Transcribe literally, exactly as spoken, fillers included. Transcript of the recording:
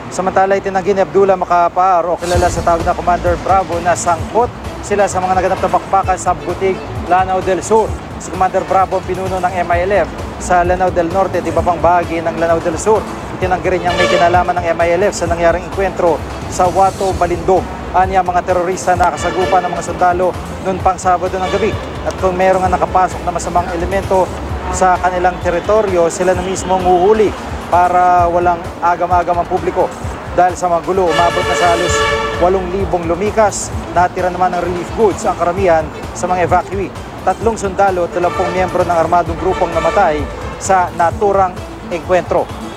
Samantala, itinanggi ni Abdullah Macapaar o kilala sa tawag na Commander Bravo na sangkot sila sa mga naganap na bakbakan sa Butig, Lanao del Sur. Si Commander Bravo pinuno ng M I L F sa Lanao del Norte at iba pang bahagi ng Lanao del Sur. Itinanggi rin niyang may kinalaman ng M I L F sa nangyaring enkwentro sa Wato, Balindog. Anya mga terorista na kasagupan ng mga sundalo noon pang Sabado ng gabi. At kung merong nga nakapasok na masamang elemento sa kanilang teritoryo, sila na mismo ang huhuli para walang agam-agam ang publiko. Dahil sa mga gulo, umabot na sa halos walong libong lumikas. Natira naman ng relief goods ang karamihan sa mga evacuee. Tatlong sundalo at dalawampung miyembro ng armadong grupong namatay sa naturang engkwentro.